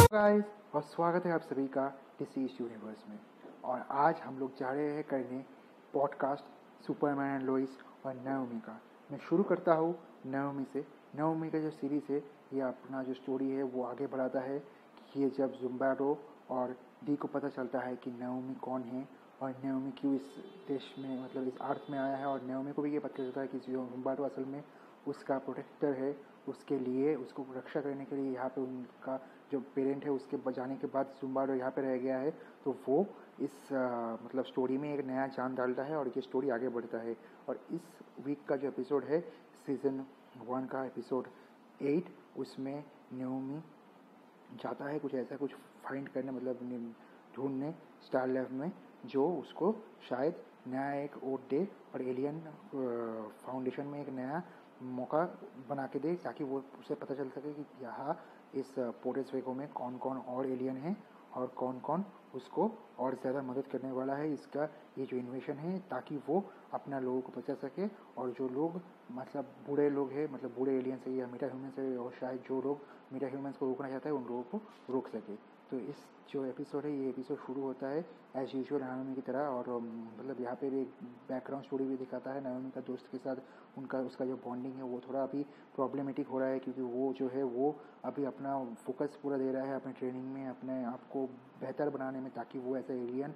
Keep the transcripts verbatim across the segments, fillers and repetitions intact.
Guys और स्वागत है आप सभी का डीसी यूनिवर्स में। और आज हम लोग जा रहे हैं करने पॉडकास्ट सुपरमैन एंड लोइस और नाओमी का। मैं शुरू करता हूँ नाओमी से। नाओमी का जो सीरीज़ है ये अपना जो स्टोरी है वो आगे बढ़ाता है कि ये जब ज़ुम्बाडो और डी को पता चलता है कि नाओमी कौन है और नाओमी क्यों इस देश में मतलब इस अर्थ में आया है, और नाओमी को भी ये पता चलता है कि ज़ुम्बाडो असल में उसका प्रोटेक्टर है, उसके लिए उसको रक्षा करने के लिए यहाँ पे उनका जो पेरेंट है उसके बजाने के बाद ज़ुम्बाडो यहाँ पे रह गया है। तो वो इस आ, मतलब स्टोरी में एक नया जान डालता है और ये स्टोरी आगे बढ़ता है। और इस वीक का जो एपिसोड है सीज़न वन का एपिसोड एट, उसमें नाओमी जाता है कुछ ऐसा कुछ फाइंड करने मतलब ढूंढने स्टार लैब में, जो उसको शायद नया एक ओट दे और एलियन फाउंडेशन में एक नया मौका बना के दे, ताकि वो उसे पता चल सके कि यहाँ इस पोर्टेस वेगो में कौन कौन और एलियन है और कौन कौन उसको और ज़्यादा मदद करने वाला है इसका ये जो इन्वेशन है, ताकि वो अपना लोगों को बचा सके। और जो लोग मतलब बूढ़े लोग हैं, मतलब बूढ़े एलियंस है या मेटा ह्यूमंस है, और शायद जो लोग मेटा ह्यूमंस को रोकना चाहता है उन लोगों को रोक सके। तो इस जो एपिसोड है ये एपिसोड शुरू होता है एज़ यूजुअल नाओमी की तरह, और मतलब यहाँ पे भी एक बैकग्राउंड स्टोरी भी दिखाता है नाओमी का दोस्त के साथ उनका उसका जो बॉन्डिंग है वो थोड़ा अभी प्रॉब्लमेटिक हो रहा है, क्योंकि वो जो है वो अभी अपना फोकस पूरा दे रहा है अपने ट्रेनिंग में, अपने आप को बेहतर बनाने में, ताकि वो ऐसे एलियन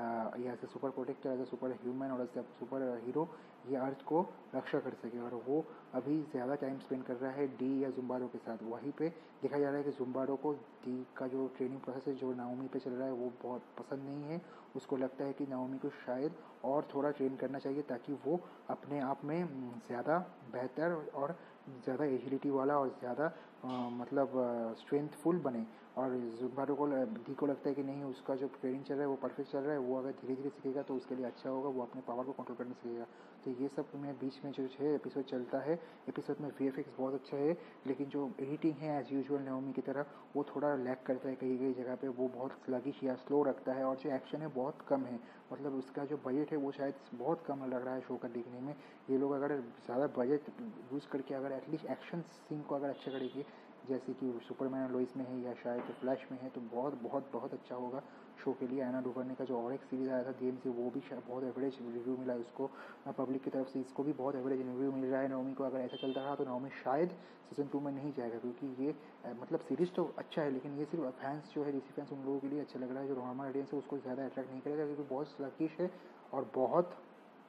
या ऐसे सुपर प्रोटेक्टर, ऐसे सुपर ह्यूमन और ऐसे सुपर हीरो ये अर्थ को रक्षा कर सके। और वो अभी ज़्यादा टाइम स्पेंड कर रहा है डी या ज़ुम्बाडो के साथ। वहीं पे देखा जा रहा है कि ज़ुम्बाडो को डी का जो ट्रेनिंग प्रोसेस है जो नाओमी पे चल रहा है वो बहुत पसंद नहीं है। उसको लगता है कि नाओमी को शायद और थोड़ा ट्रेन करना चाहिए ताकि वो अपने आप में ज़्यादा बेहतर और ज़्यादा एजिलिटी वाला और ज़्यादा मतलब स्ट्रेंथफुल बने। और ज़ुम्बाडो को डी को लगता है कि नहीं, उसका जो ट्रेनिंग चल रहा है वो परफेक्ट चल रहा है, वो अगर धीरे धीरे सीखेगा तो उसके लिए अच्छा होगा, वो अपने पावर को कंट्रोल करना सीखेगा। तो ये सब में बीच में जो है एपिसोड चलता है। एपिसोड में वी एफ एक्स बहुत अच्छा है, लेकिन जो एडिटिंग है एज़ यूजुअल नाओमी की तरह वो थोड़ा लैग करता है कहीं कहीं जगह पे, वो बहुत स्लगिश या स्लो रखता है। और जो एक्शन है बहुत कम है, मतलब उसका जो बजट है वो शायद बहुत कम लग रहा है शो का देखने में। ये लोग अगर ज़्यादा बजट यूज़ करके अगर एटलीस्ट एक्शन सीन को अगर अच्छा करेंगे, जैसे कि सुपरमैन और लोइस में है या शायद फ्लैश में है, तो बहुत बहुत बहुत अच्छा होगा शो के लिए। एना डुवर्ने का जो और एक सीरीज़ आया था गेम से, वो भी शायद बहुत एवरेज रिव्यू मिला है उसको पब्लिक की तरफ से, इसको भी बहुत एवरेज रिव्यू मिल रहा है नाओमी को। अगर ऐसा चलता रहा तो नाओमी शायद सीजन टू में नहीं जाएगा, क्योंकि ये मतलब सीरीज़ तो अच्छा है लेकिन ये सिर्फ फैंस जो है डीसी फैंस उन लोगों के लिए अच्छा लग रहा है। जो नॉर्मल ऑडियंस है उसको ज़्यादा अट्रैक्ट नहीं करेगा, क्योंकि बहुत स्लगिश है और बहुत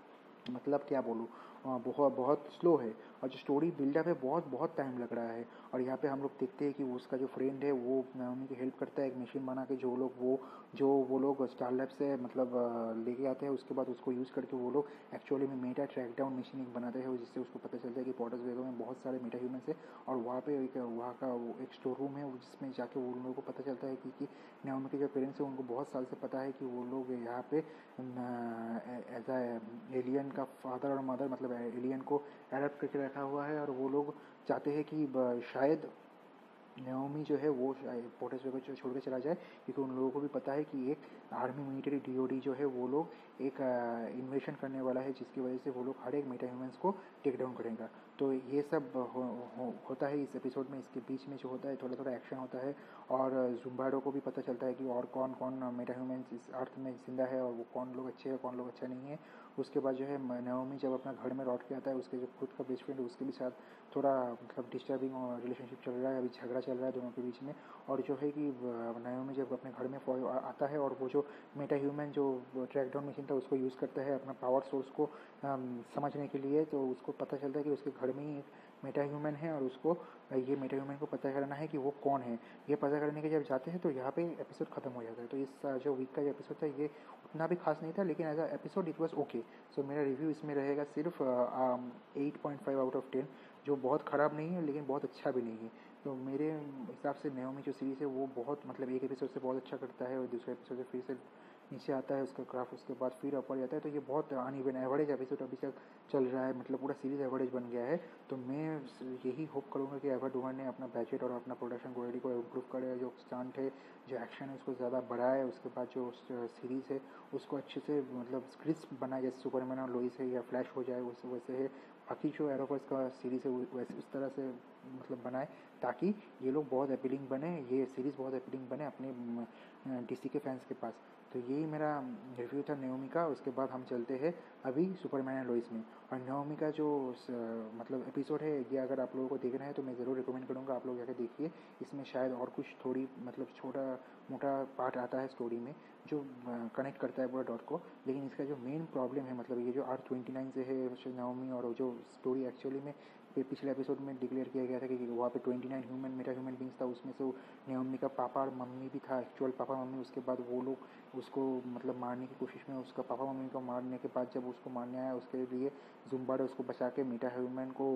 मतलब क्या बोलूँ बहुत बहुत स्लो है। और जो स्टोरी बिल्डअप है बहुत बहुत टाइम लग रहा है। और यहाँ पे हम लोग देखते हैं कि उसका जो फ्रेंड है वो नाओमी की हेल्प करता है एक मशीन बना के, जो लोग वो जो वो लोग स्टार लैब से मतलब लेके आते हैं, उसके बाद उसको यूज़ करके वो लोग एक्चुअली में मेटा ट्रैक डाउन मशीन एक बनाते हैं, जिससे उसको पता चलता है कि पोर्टेस वेगो में बहुत सारे मेटा ह्यूमंस है। और वहाँ पे एक वहाँ का वो एक स्टोर रूम है जिसमें जाके वो लोगों को पता चलता है कि, कि नाओमी के जो पेरेंट्स हैं उनको बहुत साल से पता है कि वो लोग यहाँ पे एज आ एलियन का फादर और मदर मतलब एलियन को एडप्ट करके रखा हुआ है। और वो लोग चाहते हैं कि शायद नाओमी जो है वो पोर्टेस वेगो को छोड़ के चला जाए, क्योंकि उन लोगों को भी पता है कि एक आर्मी मिलिट्री डीओडी जो है वो लोग एक इन्वेशन करने वाला है, जिसकी वजह से वो लोग हर एक मेटा ह्यूमंस को टेक डाउन करेगा। तो ये सब हो, हो, होता है इस एपिसोड में। इसके बीच में जो होता है थोड़ा थोड़ा एक्शन होता है, और ज़ुम्बाडो को भी पता चलता है कि और कौन कौन मेटा ह्यूमंस इस अर्थ में जिंदा है और वो कौन लोग अच्छे हैं कौन लोग अच्छा नहीं है। उसके बाद जो है नाओमी जब अपना घर में लौट के आता है, उसके जो खुद का बेस्ट फ्रेंड है उसके भी साथ थोड़ा मतलब डिस्टर्बिंग रिलेशनशिप चल रहा है, अभी झगड़ा चल रहा है दोनों के बीच में। और जो है कि नाओमी जब अपने घर में आता है और वो जो मेटा ह्यूमन जो ट्रैक डाउन मशीन था उसको यूज़ करता है अपना पावर सोर्स को समझने के लिए, तो उसको पता चलता है कि उसके घर में ही एक मेटा ह्यूमन है और उसको ये मेटा ह्यूमन को पता करना है कि वो कौन है। ये पता करने के जब जाते हैं तो यहाँ पे एपिसोड ख़त्म हो जाता है। तो इस जो वीक का जो एपिसोड था ये उतना भी खास नहीं था, लेकिन as a episode it was okay. So मेरा रिव्यू इसमें रहेगा सिर्फ eight point five out of ten, जो बहुत ख़राब नहीं है लेकिन बहुत अच्छा भी नहीं है। तो मेरे हिसाब से नाओमी जो सीरीज़ है वो बहुत मतलब एक एपिसोड से बहुत अच्छा करता है और दूसरे एपिसोड से फिर से नीचे आता है उसका ग्राफ, उसके बाद फिर ऊपर जाता है। तो ये बहुत अनइवन एवरेज एपिसोड अभी तक चल रहा है, मतलब पूरा सीरीज़ एवरेज बन गया है। तो मैं यही होप करूँगा कि एवर डुवर्ने अपना बजट और अपना प्रोडक्शन क्वालिटी को इम्प्रूव करे, जो स्टंट है जो एक्शन है उसको ज़्यादा बढ़ाए, उसके बाद जो सीरीज़ है उसको अच्छे से मतलब स्क्रिप्ट बनाए, जैसे सुपरमैन और लोइस है या फ्लैश हो जाए उस वैसे है। बाकी जो एरोवर्स का सीरीज़ है वैसे उस तरह से मतलब बनाए ताकि ये लोग बहुत अपीलिंग बने, ये सीरीज़ बहुत अपीलिंग बने अपने डीसी के फैंस के पास। तो यही मेरा रिव्यू था नेओमी का। उसके बाद हम चलते हैं अभी सुपरमैन एंड लोइस में। और नेओमी का जो स, मतलब एपिसोड है ये अगर आप लोगों को देखना है तो मैं ज़रूर रिकमेंड करूँगा आप लोग जाकर देखिए। इसमें शायद और कुछ थोड़ी मतलब छोटा मोटा पार्ट आता है स्टोरी में जो कनेक्ट करता है पूरा डॉट को, लेकिन इसका जो मेन प्रॉब्लम है मतलब ये जो आर ट्वेंटी नाइन से है नेओमी, और जो स्टोरी एक्चुअली में पिछले एपिसोड में डिक्लेयर किया गया था कि वहाँ पे twenty nine human meta human beings था, उसमें से नेओमी का पापा और मम्मी भी था, एक्चुअल पापा मम्मी। उसके बाद वो लोग उसको मतलब मारने की कोशिश में, उसका पापा मम्मी को मारने के बाद जब उसको मारने आया उसके लिए जुम्बाडे उसको बचा के मेटा ह्यूमन को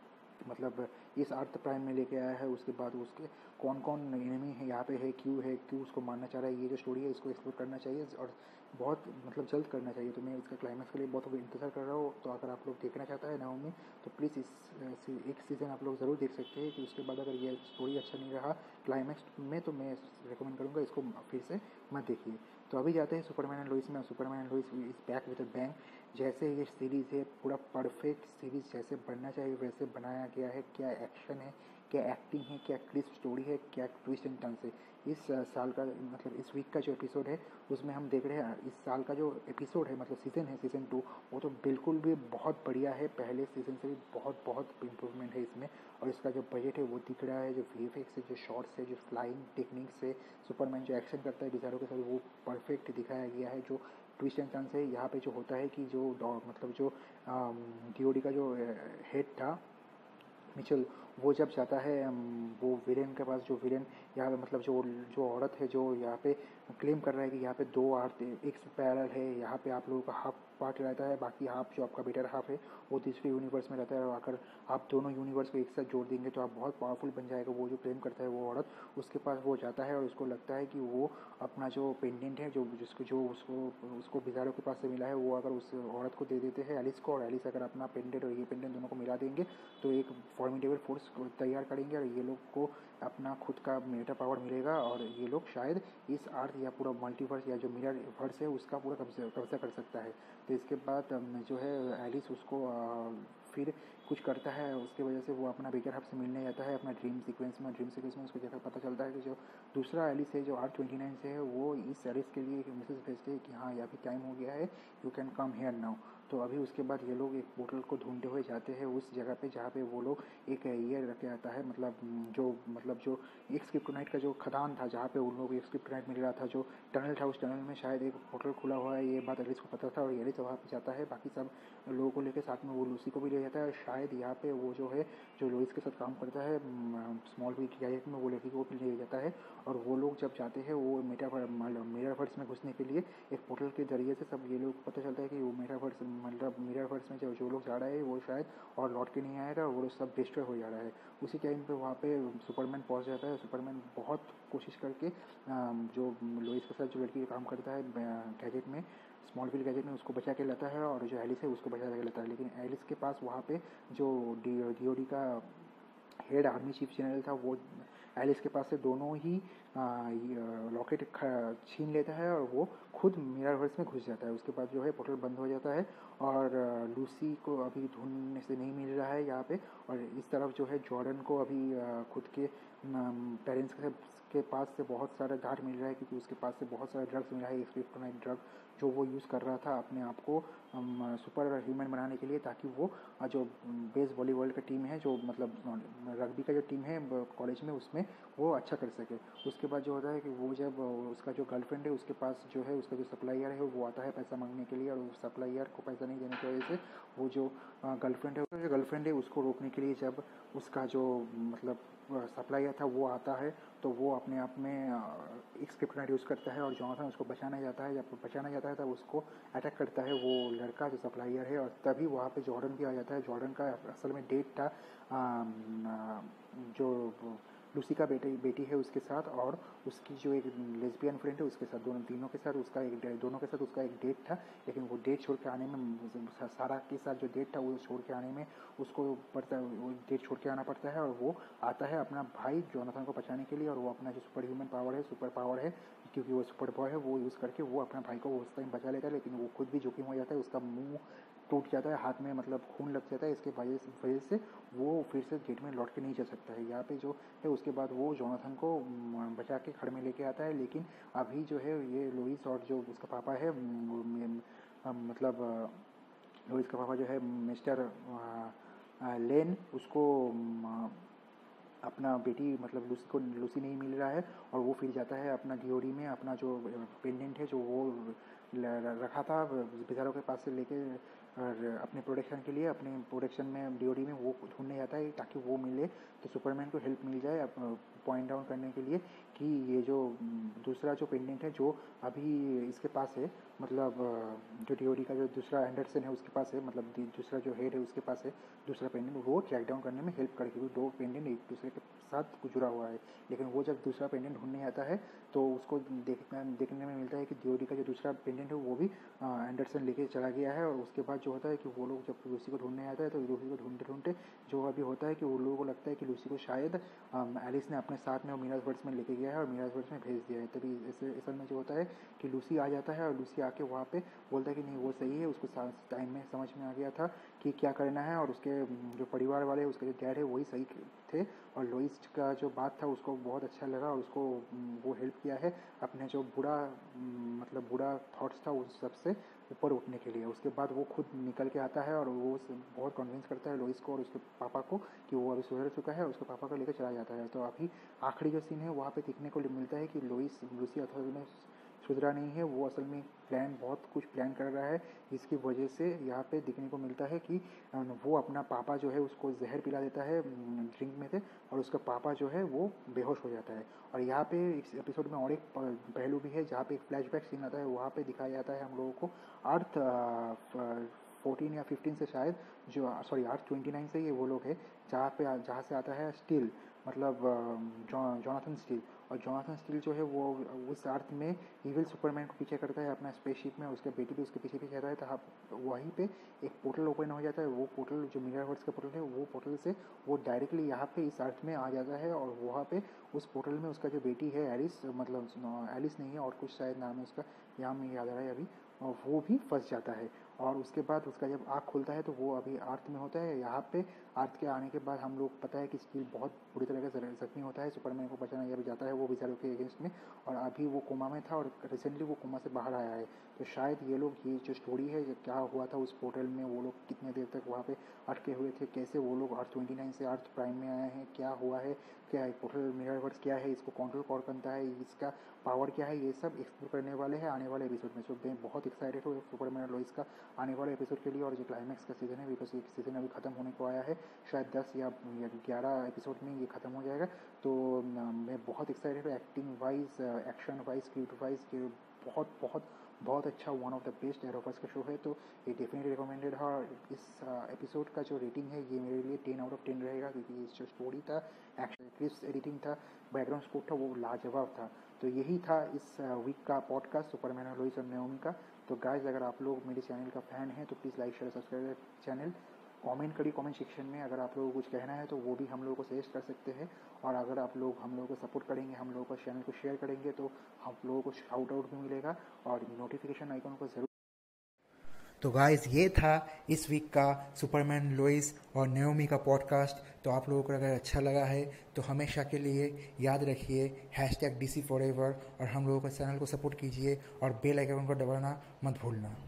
मतलब इस अर्थ प्राइम में लेके आया है। उसके बाद उसके कौन कौन एनिमी है यहाँ पे है, क्यों है, क्यों उसको मारना चाह रहा है, ये जो स्टोरी है इसको एक्सप्लोर करना चाहिए और बहुत मतलब जल्द करना चाहिए। तो मैं इसका क्लाइमैक्स के लिए बहुत इंतजार कर रहा हूँ। तो अगर आप लोग देखना चाहता है नाओमी तो प्लीज़ इस एक सीज़न आप लोग ज़रूर देख सकते हैं। कि उसके बाद अगर ये स्टोरी अच्छा नहीं रहा क्लाइमैक्स में तो मैं रिकमेंड करूँगा इसको फिर से मत देखिए। तो अभी जाते हैं सुपरमैन एंड लोइस में। Superman and Lois is back with a bang. जैसे ये सीरीज़ है पूरा परफेक्ट सीरीज़ जैसे बनना चाहिए वैसे बनाया गया है। क्या एक्शन है, क्या एक्टिंग है, क्या क्रिस्प स्टोरी है, क्या ट्विस्ट एंड टर्न्स है। इस साल का मतलब इस वीक का जो एपिसोड है उसमें हम देख रहे हैं इस साल का जो एपिसोड है मतलब सीज़न है सीज़न टू, वो तो बिल्कुल भी बहुत बढ़िया है। पहले सीज़न से भी बहुत बहुत इम्प्रूवमेंट है इसमें। और इसका जो बजट है वो दिख रहा है, जो वी एफ एक्स है, जो शॉर्ट्स है, जो फ्लाइंग टेक्निक्स है, सुपरमैन जो एक्शन करता है डिजायरों के साथ वो परफेक्ट दिखाया गया है। जो ट्विस्ट एंड टर्न्स है यहाँ पे जो होता है कि जो मतलब जो डीओडी का जो हेड था मिचेल, वो जब जाता है वो विलेन के पास, जो विलेन यहाँ पे मतलब जो जो औरत है जो यहाँ पे क्लेम कर रहा है कि यहाँ पे दो आर्ट एक पैरल है, यहाँ पे आप लोगों का हाफ पार्ट रहता है, बाकी हाफ जो आपका बेटर हाफ है वो दूसरे यूनिवर्स में रहता है। और अगर आप दोनों यूनिवर्स को एक साथ जोड़ देंगे तो आप बहुत पावरफुल बन जाएगा। वो जो क्लेम करता है वो औरत, उसके पास वो जाता है और उसको लगता है कि वो अपना जो पेंडेंट है जो जिसको जो उसको उसको बिजारो के पास से मिला है वो अगर उस औरत को दे देते हैं एलिस को, और एलिस अगर अपना पेंडेंट और ये पेंडेंट दोनों को मिला देंगे तो एक फॉर्मिडेबल फोर्स तैयार करेंगे और ये लोग को अपना खुद का मेटा पावर मिलेगा और ये लोग शायद इस अर्थ या पूरा मल्टीवर्स या जो मिरर वर्स है उसका पूरा कब्जा कब्जा कर सकता है। तो इसके बाद जो है एलिस उसको फिर कुछ करता है, उसके वजह से वो अपना बेकर हब से मिलने जाता है अपना ड्रीम सीक्वेंस में। ड्रीम सीक्वेंस में उसको जगह पता चलता है कि जो दूसरा एलिस है जो आर ट्वेंटी नाइन से है वो इस एलिस के लिए एक मैसेज भेजते हैं कि हाँ ये अभी टाइम हो गया है, you can come here now. तो अभी उसके बाद ये लोग एक पोर्टल को ढूंढते हुए जाते हैं उस जगह पे जहाँ पे वो लोग एक ये रखे आता है मतलब जो मतलब जो एक स्क्रिप्टोनाइट का जो खदान था जहाँ पे उन लोग एक स्क्रिप्टोनाइट मिल रहा था, जो टनल था उस टनल में शायद एक पोर्टल खुला हुआ है। ये बात एलिस को पता था और एलिस वहाँ पे जाता है, बाकी सब लोगों को लेकर साथ में वो लूसी को भी ले जाता है। शायद यहाँ पे वो जो है जो लोइस के साथ काम करता है स्मॉल वील की गैजेट में वो लड़की को भी ले जाता है। और वो लोग जब जाते हैं वो मेटावर्स मिररवर्स में घुसने के लिए एक पोर्टल के जरिए से सब ये लोग पता चलता है कि वो मेटावर्स मतलब मिररवर्स में जो जो लोग जा रहे हैं वो शायद और लौट के नहीं आएगा, वो लोग सब डिस्ट्रॉय हो जा रहा है। उसी टाइम पे वहाँ पे सुपरमैन पहुँच जाता है। सुपरमैन बहुत कोशिश करके जो लोइस के साथ जो लड़की काम करता है गैजेट में स्मॉल व्हील गैजेट में उसको बचा के लाता है और जो एलिस है उसको बचा के लाता है। लेकिन एलिस के पास वहाँ पे जो डी ओ डी का हेड आर्मी चीफ जनरल था वो एलिस के पास से दोनों ही लॉकेट छीन लेता है और वो खुद मिररवर्स में घुस जाता है। उसके बाद जो है पोर्टल बंद हो जाता है और लूसी को अभी ढूंढने से नहीं मिल रहा है यहाँ पे। और इस तरफ जो है जॉर्डन को अभी खुद के पेरेंट्स के के पास से बहुत सारा गार्ड मिल रहा है क्योंकि उसके पास से बहुत सारा ड्रग्स मिला है, क्रिप्टोनाइट ड्रग जो वो यूज़ कर रहा था अपने आप को सुपर ह्यूमन बनाने के लिए, ताकि वो जो बेस वॉलीबॉल का टीम है जो मतलब रग्बी का जो टीम है कॉलेज में उसमें वो अच्छा कर सके। उसके बाद जो होता है कि वो जब उसका जो गर्लफ्रेंड है उसके पास जो है उसका जो सप्लायर है वो आता है पैसा मांगने के लिए, और सप्लायर को पैसा नहीं देने की वजह से वो जो गर्लफ्रेंड है उसका जो गर्लफ्रेंड है उसको रोकने के लिए जब उसका जो मतलब सप्लायर था वो आता है तो वो अपने आप में एक स्क्रिप्टोनाइट यूज़ करता है और जोनाथन उसको बचाना जाता है। जब बचाना जाता है तब उसको अटैक करता है वो लड़का जो सप्लायर है और तभी वहाँ पे जॉर्डन भी आ जाता है। जॉर्डन का असल में डेट था जो लूसी का बेटी बेटी है उसके साथ और उसकी जो एक लेस्बियन फ्रेंड है उसके साथ, दोनों तीनों के साथ उसका एक दोनों के साथ उसका एक डेट था। लेकिन वो डेट छोड़ के आने में सारा के साथ जो डेट था वो छोड़ के आने में उसको पड़ता वो डेट छोड़ के आना पड़ता है और वो आता है अपना भाई जोनाथन को बचाने के लिए। और वो अपना जो सुपर ह्यूमन पावर है सुपर पावर है क्योंकि वो सुपर बॉय है वो यूज़ करके वो अपना भाई को उस टाइम बचा लेता है, लेकिन वो खुद भी जोखिम हो जाता है। उसका मुंह टूट जाता है, हाथ में मतलब खून लग जाता है, इसके वजह से वजह से वो फिर से गेट में लौट के नहीं जा सकता है। यहाँ पे जो है उसके बाद वो जोनाथन को बचा के खड़ में लेके आता है, लेकिन अभी जो है ये लुइस और जो उसका पापा है मतलब लुइस का पापा जो है मिस्टर लेन उसको अपना बेटी मतलब लूसी को लूसी नहीं मिल रहा है और वो फिर जाता है अपना डिओरी में अपना जो पेंडेंट है जो वो रखा था बेचारों के पास से लेके अपने प्रोटेक्शन के लिए अपने प्रोटेक्शन में डिओरी में वो ढूंढने जाता है ताकि वो मिले तो सुपरमैन को हेल्प मिल जाए पॉइंट आउट करने के लिए कि ये जो दूसरा जो पेंडेंट है जो अभी इसके पास है मतलब जो डिओरी का जो दूसरा एंडरसन है उसके पास है मतलब दूसरा जो हेड है उसके पास है दूसरा पेंडेंट वो ट्रैक डाउन करने में हेल्प करेगी क्योंकि दो पेंडेंट एक दूसरे के साथ जुड़ा हुआ है। लेकिन वो जब दूसरा पेंडेंट ढूंढने आता है तो उसको देखना देखने में मिलता है कि डिओरी का जो दूसरा पेंडेंट है वो भी एंडरसन लेके चला गया है। और उसके बाद जो होता है कि वो लोग जब लूसी को ढूंढने आता है तो लूसी को ढूंढते ढूंढते जो अभी होता है कि वो लोगों को लगता है कि लूसी को शायद एलिस ने अपने साथ में और मिराजवर्ड्स में लेके गया है और मिराजवर्ड्स में भेज दिया है। तभी ऐसे असल में जो होता है कि लूसी आ जाता है और लूसी आके वहाँ पे बोलता है कि नहीं वो सही है, उसको टाइम में समझ में आ गया था कि क्या करना है और उसके जो परिवार वाले उसके जो डैड है वही सही थे और लुइस का जो बात था उसको बहुत अच्छा लगा और उसको वो हेल्प किया है अपने जो बुरा मतलब बुरा थॉट्स था उस सबसे ऊपर उठने के लिए। उसके बाद वो खुद निकल के आता है और वो बहुत कन्विंस करता है लुइस को और उसके पापा को कि वो अभी सुधर चुका है और उसके पापा को लेकर चला जाता है। तो अभी आखिरी जो सीन है वहाँ पे दिखने को मिलता है कि लुइस लूसी असल में सुधरा नहीं है, वो असल में प्लान बहुत कुछ प्लान कर रहा है जिसकी वजह से यहाँ पे दिखने को मिलता है कि वो अपना पापा जो है उसको जहर पिला देता है ड्रिंक में से और उसका पापा जो है वो बेहोश हो जाता है। और यहाँ पे इस एपिसोड में और एक पहलू भी है जहाँ पे एक फ्लैशबैक सीन आता है, वहाँ पे दिखाया जाता है हम लोगों को अर्थ फोर्टीन या फिफ्टीन से शायद जो सॉरी अर्थ ट्वेंटी नाइन से ये वो लोग है जहाँ पे जहाँ से आता है स्टील मतलब जोनाथन स्टील। और जोनाथन स्टील जो है वो उस अर्थ में इविल सुपरमैन को पीछे करता है अपना स्पेसशिप में, उसके बेटी भी उसके पीछे पीछे रहता है। तो वहीं पे एक पोर्टल ओपन हो जाता है, वो पोर्टल जो मिररवर्स का पोर्टल है वो पोर्टल से वो डायरेक्टली यहाँ पे इस अर्थ में आ जाता है और वहाँ पे उस पोर्टल में उसका जो बेटी है एलिस मतलब एलिस नहीं है और कुछ शायद नाम है उसका, यहाँ में याद आ रहा है अभी, और वो भी फंस जाता है। और उसके बाद उसका जब आँख खुलता है तो वो अभी अर्थ में होता है। यहाँ पे अर्थ के आने के बाद हम लोग पता है कि स्टील बहुत बुरी तरह से जख्मी होता है, सुपरमैन को बचाना जब जाता है वो बेचारों के अगेंस्ट में और अभी वो कोमा में था और रिसेंटली वो कोमा से बाहर आया है। तो शायद ये लोग ये जो स्टोरी है क्या हुआ था उस पोर्टल में, वो लोग कितने देर तक वहाँ पे अटके हुए थे, कैसे वो लोग अर्थ ट्वेंटी नाइन से अर्थ प्राइम में आए हैं, क्या हुआ है, क्या है पोर्टल मिररवर्स क्या है, इसको कंट्रोल कौन करता है, इसका पावर क्या है, ये सब एक्सप्लोर करने वाले हैं आने वाले एपिसोड में। सो मैं बहुत एक्साइटेड हूँ सुपरमैन लुइस का आने वाले एपिसोड के लिए। और जो क्लाइमैक्स का सीज़न है बिकॉज ये सीज़न अभी ख़त्म होने को आया है, शायद दस या ग्यारह एपिसोड में ये ख़त्म हो जाएगा। तो मैं बहुत एक्साइटेड हूँ acting wise, action wise, script wise, बहुत बहुत बहुत अच्छा one of the best Arrowverse का शो है। तो ये डेफिनेटली रिकमेंडेड है। और इस एपिसोड का जो रेटिंग है ये मेरे लिए टेन आउट ऑफ टेन रहेगा क्योंकि जो स्टोरी था, एक्शन, क्रिप्स, एडिटिंग था, बैकग्राउंड स्कोर था, वो लाजवाब था। तो यही था इस वीक का पॉडकास्ट सुपरमैन और लुइस और नाओमी का। तो गाइस अगर आप लोग मेरे चैनल का फ़ैन हैं तो please like share subscribe channel, comment करिए कमेंट सेक्शन में। अगर आप लोगों को कुछ कहना है तो वो भी हम लोगों को सजेस्ट कर सकते हैं। और अगर आप लोग हम लोगों को सपोर्ट करेंगे, हम लोगों को चैनल को शेयर करेंगे तो हम लोगों को शाउट आउट भी मिलेगा और नोटिफिकेशन आइकन को ज़रूर। तो गाइस ये था इस वीक का सुपरमैन लुइस और नाओमी का पॉडकास्ट। तो आप लोगों को अगर अच्छा लगा है तो हमेशा के लिए याद रखिए hashtag D C forever और हम लोगों के चैनल को सपोर्ट कीजिए और बेल आइकन को दबाना मत भूलना।